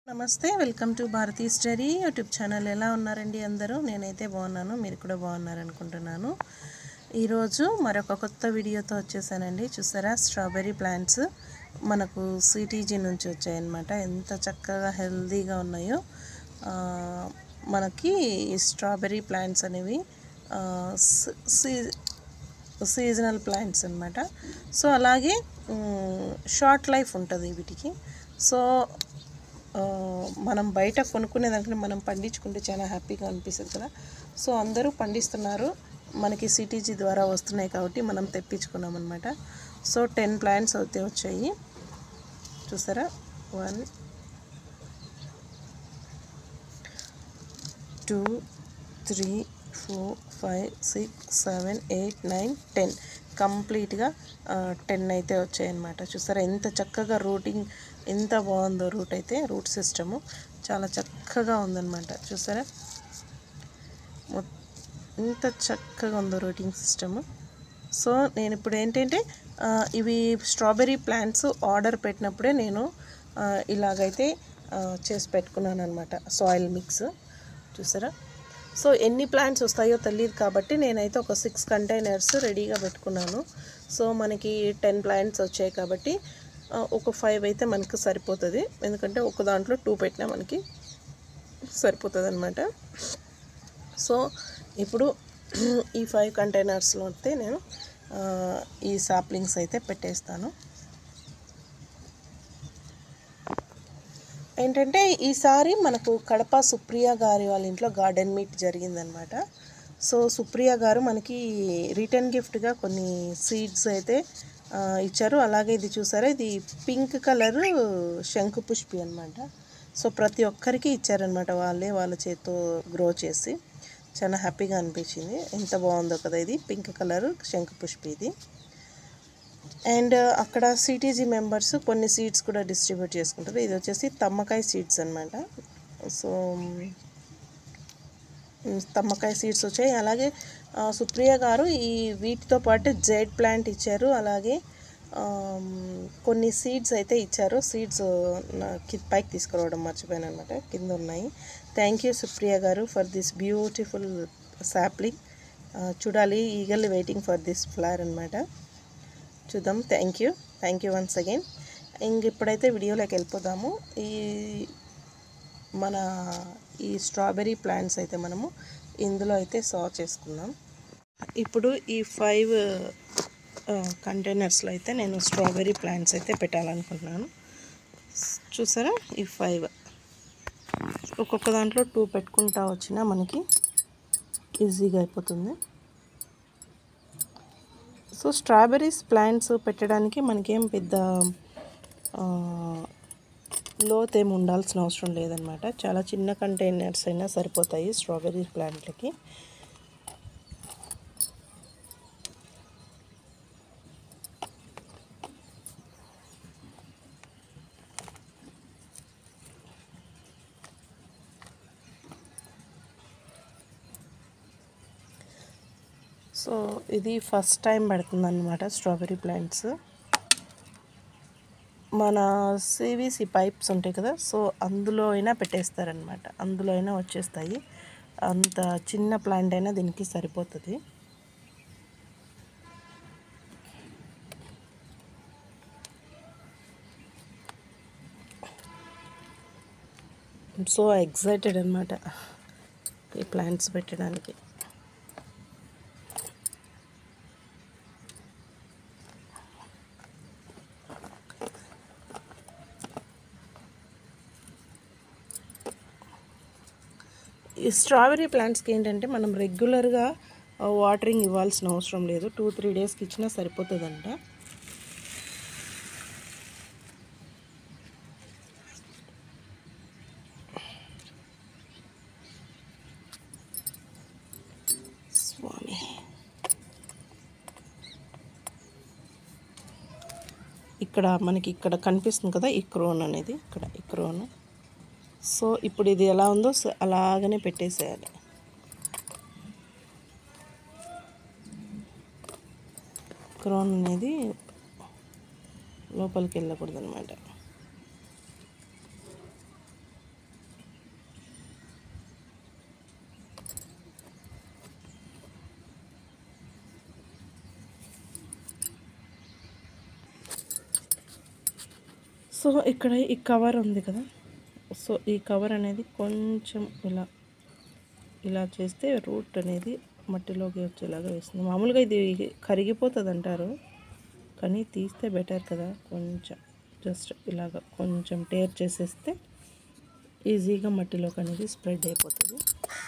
నమస్తే, welcome to Bharati study YouTube channel. ఎలా ఉన్నారండి అందరూ? నేనైతే బాగున్నాను, మీరు కూడా బాగున్నారనుకుంటున్నాను. ఈరోజు మరొక కొత్త వీడియోతో వచ్చేసానండి. చూసారా, స్ట్రాబెర్రీ ప్లాంట్స్ మనకు సిటీజీ నుంచి వచ్చాయన్నమాట. ఎంత చక్కగా హెల్తీగా ఉన్నాయో. మనకి స్ట్రాబెర్రీ ప్లాంట్స్ అనేవి సీజనల్ ప్లాంట్స్ అన్నమాట. సో అలాగే షార్ట్ లైఫ్ ఉంటుంది వీటికి. సో మనం బయట కొనుక్కునే దానికంటే మనం పండించుకుంటే చాలా హ్యాపీగా అనిపిస్తుంది కదా. సో అందరూ పండిస్తున్నారు, మనకి సిటీజీ ద్వారా వస్తున్నాయి కాబట్టి మనం తెప్పించుకున్నాం అనమాట. సో 10 ప్లాంట్స్ అయితే వచ్చాయి. చూసారా, 1 2 3 4 5 6 7 8 9 10 కంప్లీట్గా 10 అయితే వచ్చాయన్నమాట. చూసారా ఎంత చక్కగా రూటింగ్, ఎంత బాగుందో. రూట్ సిస్టము చాలా చక్కగా ఉందన్నమాట. చూసారా ఎంత చక్కగా ఉందో రూటింగ్ సిస్టము. సో నేను ఇప్పుడు ఏంటంటే ఇవి స్ట్రాబెర్రీ ప్లాంట్స్ ఆర్డర్ పెట్టినప్పుడే నేను ఇలాగైతే చేసి పెట్టుకున్నాను అనమాట. సాయిల్ మిక్స్ చూసారా. సో ఎన్ని ప్లాంట్స్ వస్తాయో తెలియదు కాబట్టి నేనైతే ఒక 6 కంటైనర్స్ రెడీగా పెట్టుకున్నాను. సో మనకి 10 ప్లాంట్స్ వచ్చాయి కాబట్టి ఒక 5 అయితే మనకు సరిపోతుంది. ఎందుకంటే ఒక దాంట్లో 2 పెట్టినా మనకి సరిపోతుంది అనమాట. సో ఇప్పుడు ఈ 5 కంటైనర్స్లో అయితే నేను ఈ సాప్లింగ్స్ అయితే పెట్టేస్తాను. ఏంటంటే ఈసారి మనకు కడప సుప్రియ గారి వాళ్ళ ఇంట్లో గార్డెన్ మీట్ జరిగిందనమాట. సో సుప్రియ గారు మనకి రిటర్న్ గిఫ్ట్గా కొన్ని సీడ్స్ అయితే ఇచ్చారు. అలాగే ఇది చూసారా, ఇది పింక్ కలరు శంకుపుష్పి అనమాట. సో ప్రతి ఒక్కరికి ఇచ్చారనమాట, వాళ్ళ చేతితో గ్రో చేసి. చాలా హ్యాపీగా అనిపించింది. ఎంత బాగుందో కదా, ఇది పింక్ కలరు శంకుపుష్పి ఇది. అండ్ అక్కడ సిటీజీ మెంబర్స్ కొన్ని సీడ్స్ కూడా డిస్ట్రిబ్యూట్ చేసుకుంటారు. ఇది వచ్చేసి తమ్మకాయ సీడ్స్ అనమాట. సో తమ్మకాయ సీడ్స్ వచ్చాయి. అలాగే సుప్రియ గారు ఈ వీటితో పాటు జెడ్ ప్లాంట్ ఇచ్చారు. అలాగే కొన్ని సీడ్స్ అయితే ఇచ్చారు. సీడ్స్ పైకి తీసుకురావడం మర్చిపోయాను అనమాట, కింద ఉన్నాయి. థ్యాంక్ యూ సుప్రియ గారు ఫర్ దిస్ బ్యూటిఫుల్ సాప్లింగ్. చూడాలి, eagerly waiting for this flower అనమాట. చూద్దాం. Thank you once again. ఇంక ఇప్పుడైతే వీడియోలోకి వెళ్ళిపోదాము. మన ఈ స్ట్రాబెర్రీ ప్లాంట్స్ అయితే మనము ఇందులో అయితే సా చేసుకుందాం. ఇప్పుడు ఈ 5 కంటైనర్స్లో అయితే నేను స్ట్రాబెర్రీ ప్లాంట్స్ అయితే పెట్టాలనుకుంటున్నాను. చూసారా, ఈ 5 ఒక్కొక్క దాంట్లో 2 పెట్టుకుంటా వచ్చినా మనకి ఈజీగా అయిపోతుంది. సో స్ట్రాబెర్రీస్ ప్లాంట్స్ పెట్టడానికి మనకేం పెద్ద లోత్ ఏమి ఉండాల్సిన అవసరం లేదనమాట. చాలా చిన్న కంటైనర్స్ అయినా సరిపోతాయి స్ట్రాబెర్రీ ప్లాంట్లకి. సో ఇది ఫస్ట్ టైం పెడుతుందన్నమాట స్ట్రాబెర్రీ ప్లాంట్స్. మన సివిసి పైప్స్ ఉంటాయి కదా, సో అందులో అయినా పెట్టేస్తారనమాట, అందులో అయినా వచ్చేస్తాయి. అంత చిన్న ప్లాంట్ అయినా దీనికి సరిపోతుంది. సో ఎక్సైటెడ్ అనమాట ఈ ప్లాంట్స్ పెట్టడానికి. ఈ స్ట్రాబెర్రీ ప్లాంట్స్కి ఏంటంటే మనం రెగ్యులర్గా వాటరింగ్ ఇవ్వాల్సిన అవసరం లేదు. 2-3 డేస్కి ఇచ్చినా సరిపోతుందంట. స్వామి, ఇక్కడ మనకి ఇక్కడ కనిపిస్తుంది కదా ఈ క్రోన్ అనేది, ఇక్కడ ఈ క్రోన్. సో ఇప్పుడు ఇది ఎలా ఉందో అలాగనే పెట్టేసేయాలి. క్రోన్ అనేది లోపలికి వెళ్ళకూడదు అనమాట. సో ఇక్కడ ఈ కవర్ ఉంది కదా, సో ఈ కవర్ అనేది కొంచెం ఇలా చేస్తే రూట్ అనేది మట్టిలోకి వచ్చేలాగా వేస్తుంది. మామూలుగా ఇది కరిగిపోతుంది అంటారు, కానీ తీస్తే బెటర్ కదా. కొంచెం జస్ట్ ఇలాగ కొంచెం టేర్ చేసేస్తే ఈజీగా మట్టిలోకి అనేది స్ప్రెడ్ అయిపోతుంది.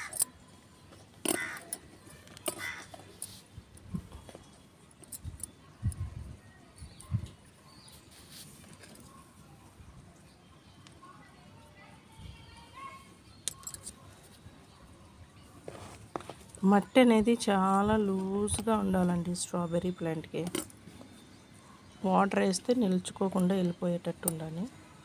మట్టి అనేది చాలా లూజ్గా ఉండాలండి స్ట్రాబెర్రీ ప్లాంట్కి. వాటర్ వేస్తే నిలుచుకోకుండా వెళ్ళిపోయేటట్టు ఉండాలి.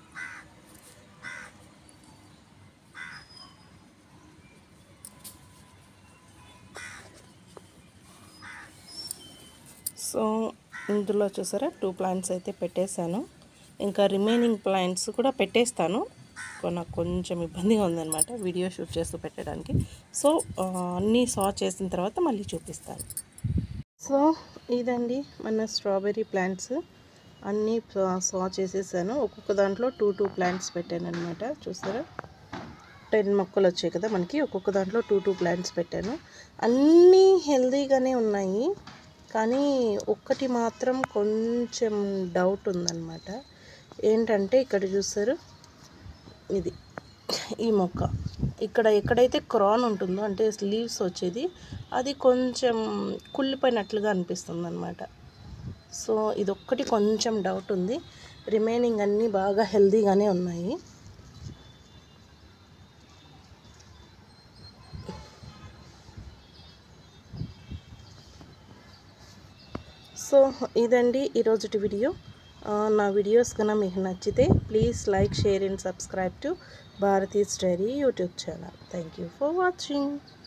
సో ఇందులో చూసారా 2 ప్లాంట్స్ అయితే పెట్టేశాను. ఇంకా రిమైనింగ్ ప్లాంట్స్ కూడా పెట్టేస్తాను. నాకు కొంచెం ఇబ్బందిగా ఉందన్నమాట వీడియో షూట్ చేస్తూ పెట్టడానికి. సో అన్నీ సా చేసిన తర్వాత మళ్ళీ చూపిస్తాను. సో ఇదండి మన స్ట్రాబెర్రీ ప్లాంట్స్ అన్నీ సా చేసేసాను. ఒక్కొక్క దాంట్లో 2 ప్లాంట్స్ పెట్టాను అనమాట. చూసారా 10 మొక్కలు వచ్చాయి కదా మనకి. ఒక్కొక్క దాంట్లో 2 ప్లాంట్స్ పెట్టాను. అన్నీ హెల్తీగానే ఉన్నాయి, కానీ ఒక్కటి మాత్రం కొంచెం డౌట్ ఉందన్నమాట. ఏంటంటే ఇక్కడ చూసారు, ఇది ఈ మొక్క ఇక్కడ ఎక్కడైతే క్రాన్ ఉంటుందో అంటే లీవ్స్ వచ్చేది, అది కొంచెం కుళ్ళిపోయినట్లుగా అనిపిస్తుంది అనమాట. సో ఇదొక్కటి కొంచెం డౌట్ ఉంది. రిమైనింగ్ అన్నీ బాగా హెల్తీగానే ఉన్నాయి. సో ఇదండి ఈరోజుటి వీడియో. నా వీడియోస్ కన్నా మీకు నచ్చితే please like, share and subscribe to Bharati's diary YouTube channel. Thank you for watching.